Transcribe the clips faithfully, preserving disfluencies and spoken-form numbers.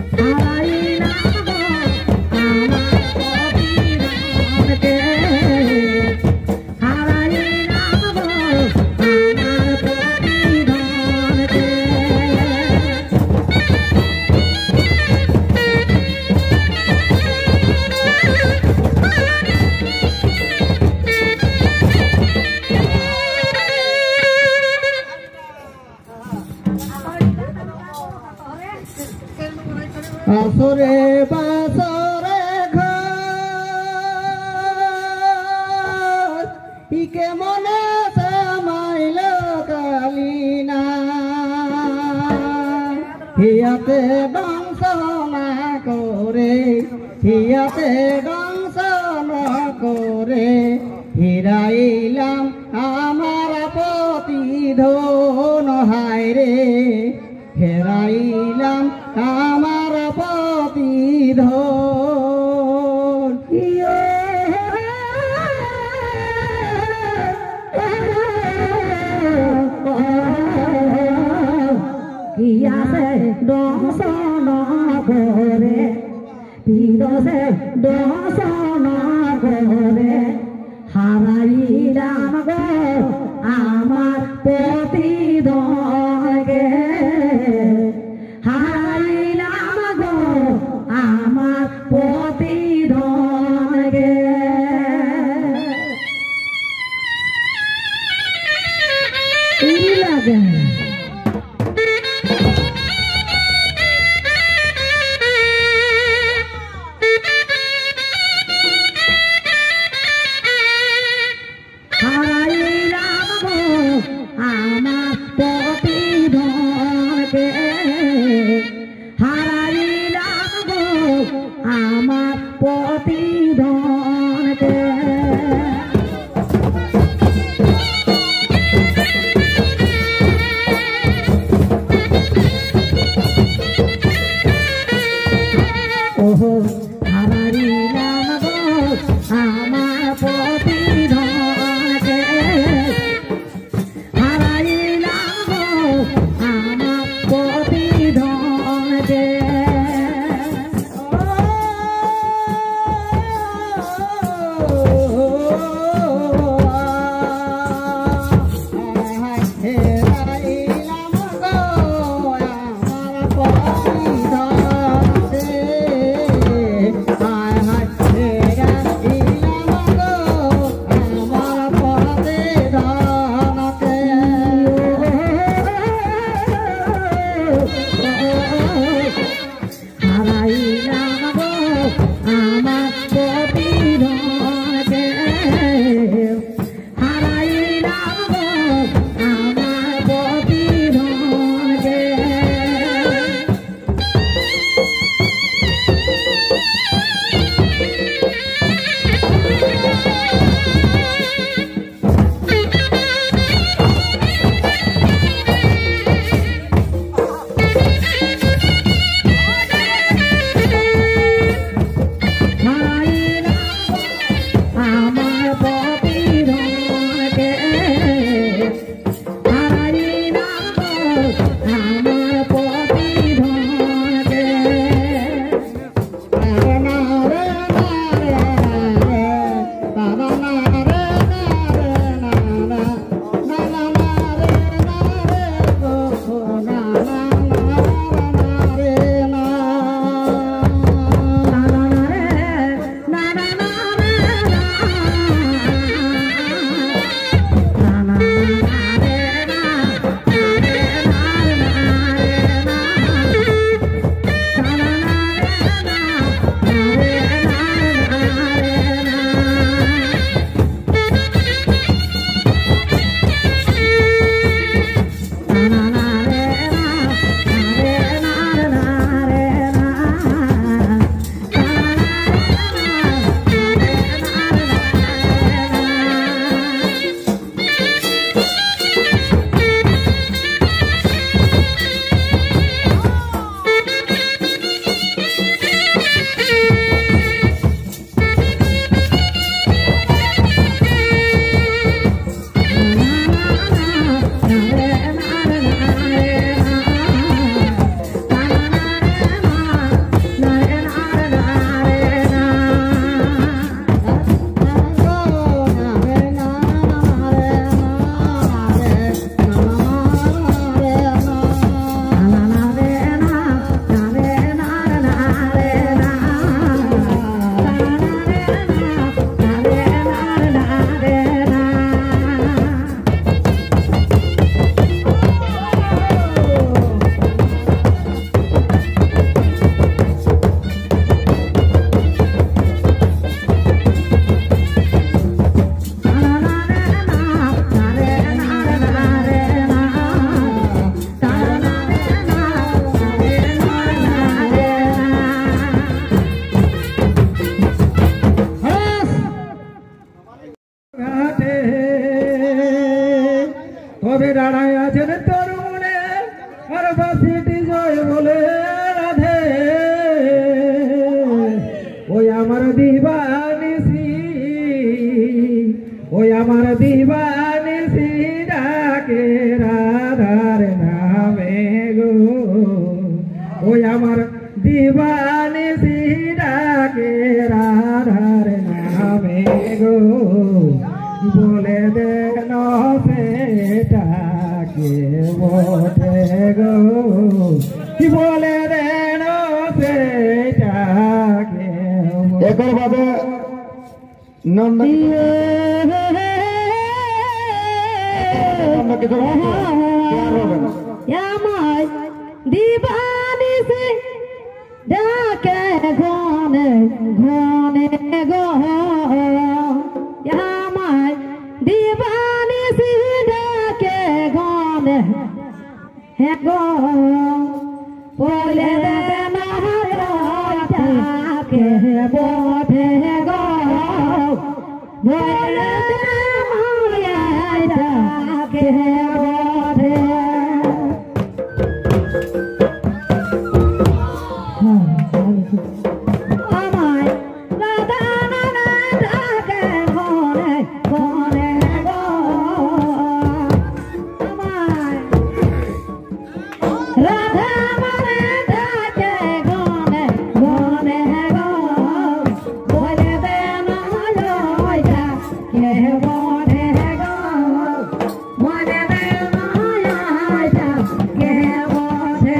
আসরে বাসরে ঘর ইকে মনে সামাইল কালিনা হিয়াতে দংশনা করে হিয়াতে দংশনা করে হিরাইলাম আমার প্রতিধন হায় রে হেরাইলাম আমার প্রতিধন কিয়াছে দংশন করে পিরসে দংশন করে হারাইলাম গো আমার প্রতিধনকে হারাইলাম গো আমার প্রতিধনকে লাগে আমার প্রতিধনকে হারাইলাম গো আমার প্রতিধনকে ওহো হারাইলাম গো আমার প্রতিধনকে আমার প্রতিধনকে ওই আমার দিবানি সিডাকে রাধার নামে গো বলে দেন সেটাকে বটে গো বলে দেন সেটাকে একর বাদে নন্দ আমায় দিবানি সে ডাকে ঘনে ঘনে গো আমায় দিবানি সে ডাকে ঘনে হে গো বলে দেন ডাকে বটে গো বলে দেন ডাকে বটে আমায় রাধা নানা ডাকে ঘনে ঘনে গো আমায় রাধা মানে ডাকে ঘনে ঘনে গো বলে দেন লয়টা কে বটে গো বলে দেন লয়টা কে বটে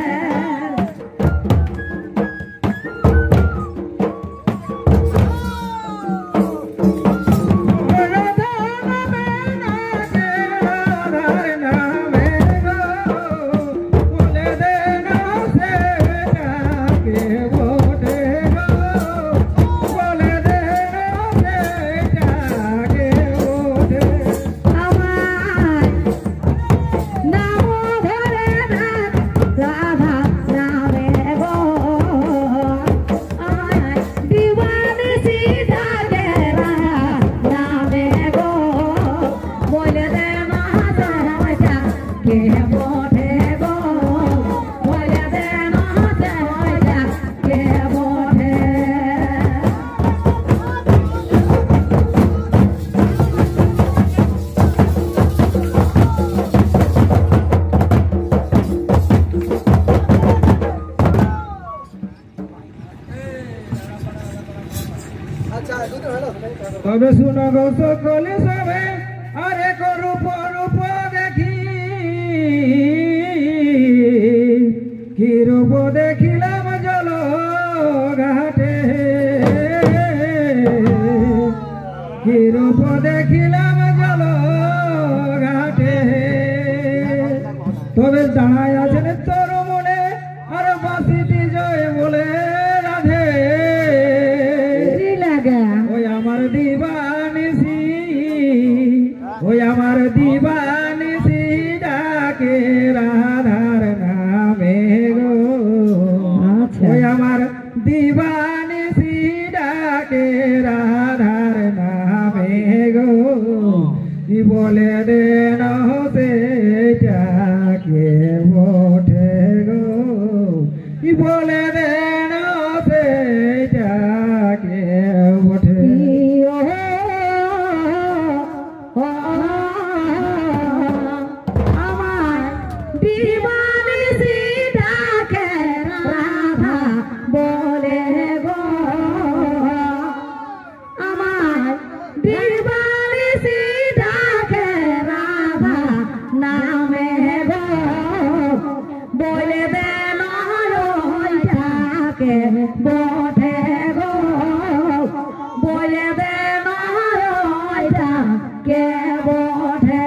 তবে শুনো গো সকলে সবে আরে রূপ রূপ দেখি কি রূপ দেখিলাম জল ঘাটে কি রূপ দেখিলাম জল ঘাটে তবে দাঁড়ায় আছেন তোর মনে আর বাসিটি জয় বলে রাধে ওই আমার দিবানিসি ওই আমার দিবানিসি ডাকে রাধার নামে গো ওই আমার দিবানিসি ডাকে রাধার নামে গো বলে দেন সেটাকে বটে গো বলে দেন সেটাকে বটে আমার দিবানি সিদাকে রাধা বলে গো আমার দিবানি সিদাকে রাধা নামে গো বলে দেন ওইটাকে বটে গো বলে দেন ওইটাকে বটে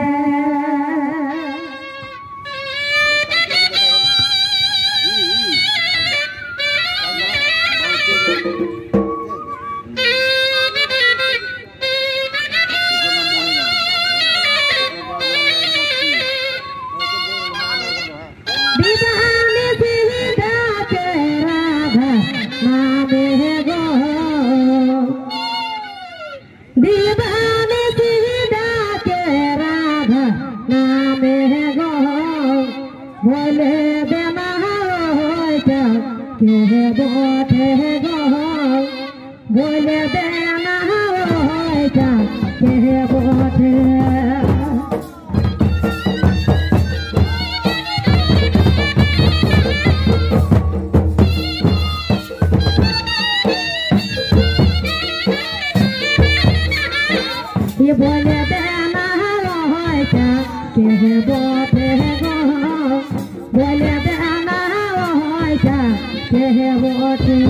দিবানি সিদাকে রাধা নামে গো দিবানি সিদাকে রাধা নামে গো বলে দেনা ওইটা কে বটে গো বলে দেনা ওইটা কে বটে बोले देना होय क्या के बोटे गो बोले देना होय क्या के बोटे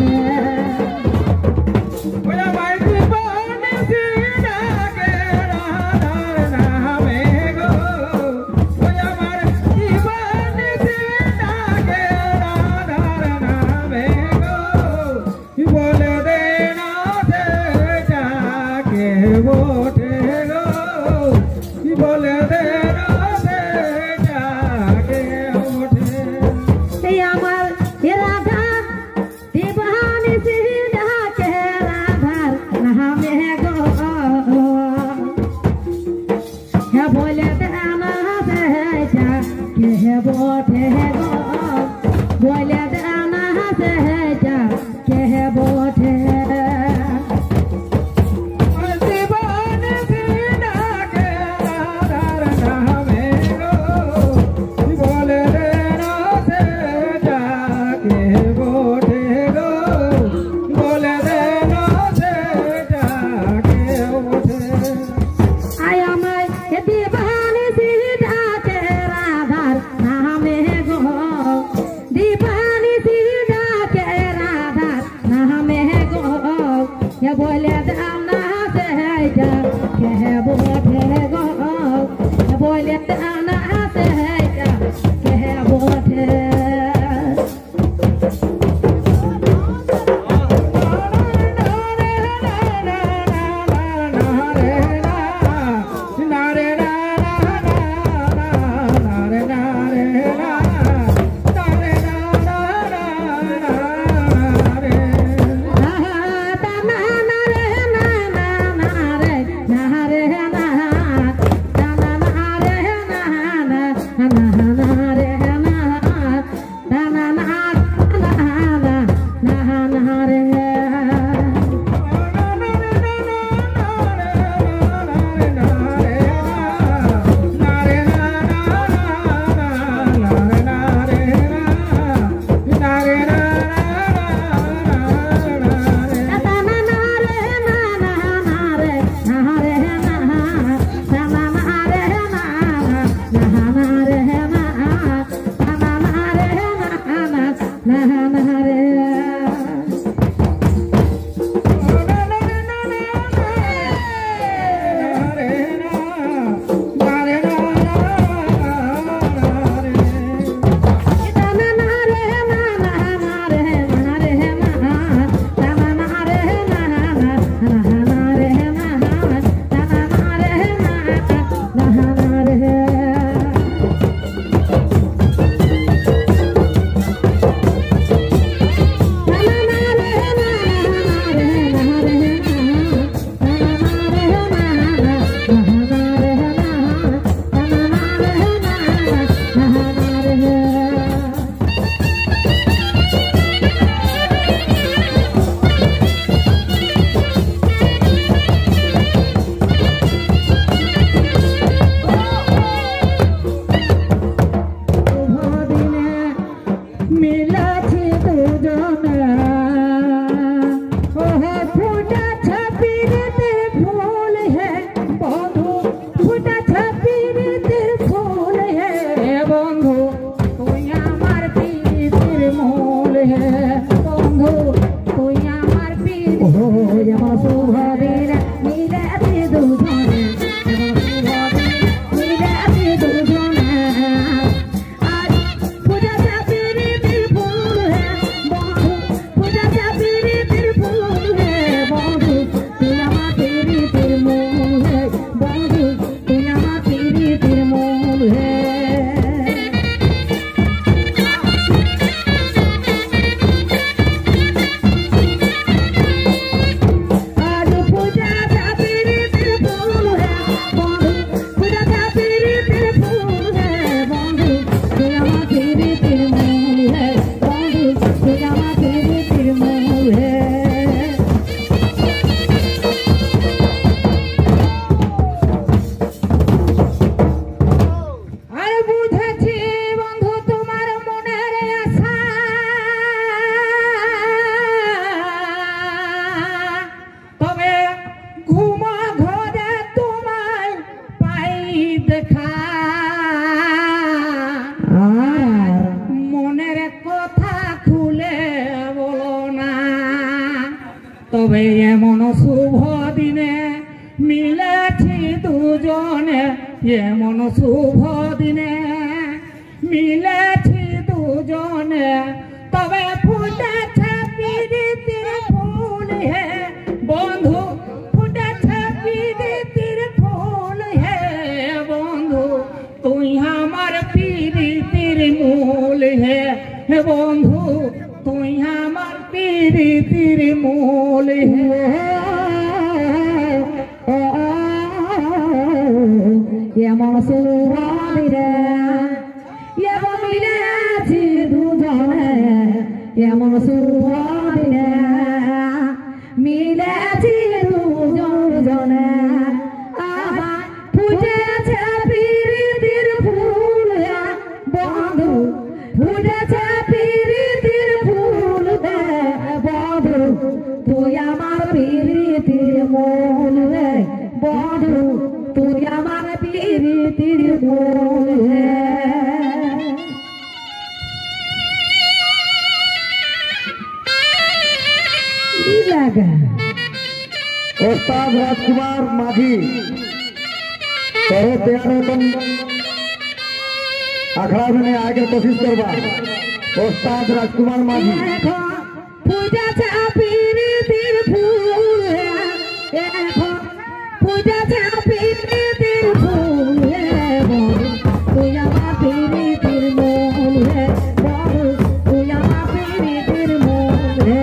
ओया माइती पानी सीधा के राधार नामे गो ओया माइती पानी सीधा के राधार नामे गो बोले देना से जाके बोटे गो बोले देना से जाके बोटे अमर राधा दीवानी सीधा के राधार नामे गो क्या बोले देना से जाके बोटे गो बोले देना से जाके बोटे दीवाने सीधा के राधार नामे गो बोले देना से जाके बोटे गो बोले देना से जाके बोटे आया मैं ये दीवानी सीधा के राधार नामे गो दीवानी सीधा के राधार नामे गो ये बोले दाना से जा के बोटे गो ये बोले दाना से जा के बोटे তবে এমন শুভ দিনে মিলেছি দুজনে, এমন শুভ দিনে মিলেছি দুজনে, তবে ফুটেছে প্রীতির ফুল হে বন্ধু, ফুটেছে প্রীতির ফুল হে বন্ধু, তুই আমার প্রীতির মূল হে বন্ধু, তুই আমার প্রীতির মূল হে। এমন শুভ দিনে এমন মিলেছি দুজনে, এমন শুভ দিনে মিলেছি দুজনে, আবার ফুটেছে প্রীতির ফুল হে বন্ধু, ফুটেছে প্রীতির ফুল হে বন্ধু, তুই আমার প্রীতির মূল হে বন্ধু, তুই আমার প্রীতির মূল হে। उस्ताद राजकुमार माझी तेरे प्यारे तुम अखड़ा में आगे कोशिश करवा। उस्ताद राजकुमार माझी ফুটেছে প্রীতির ফুল হে, এখন ফুটেছে প্রীতির ফুল হে বন্ধু, তুই আমার প্রীতির মূল হে বন্ধু, তুই আমার প্রীতির মূল হে।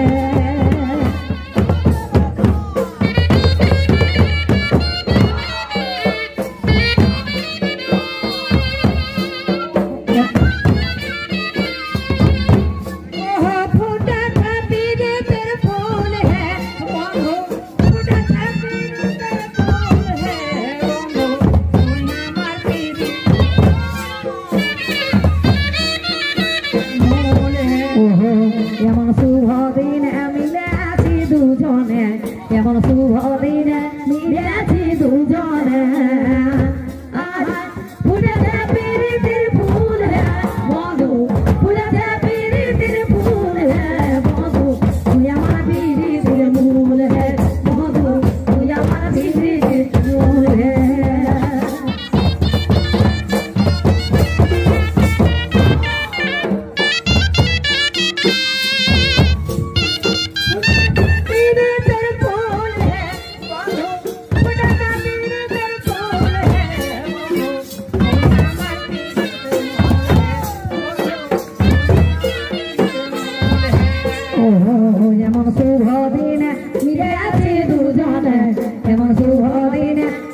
এমন শুভ দিনে মিলেছি দুজনে, এমন শুভ দিনে মিলেছি দুজনে, ফুটেছে প্রীতির ফুল হে বন্ধু, ফুটেছে প্রীতির ফুল হে বন্ধু, তুই আমার প্রীতির মূল হে বন্ধু, তুই আমার প্রীতির মূল হে। এমন শুভ দিনে মিলেছি দুজনে, এমন শুভ দিনে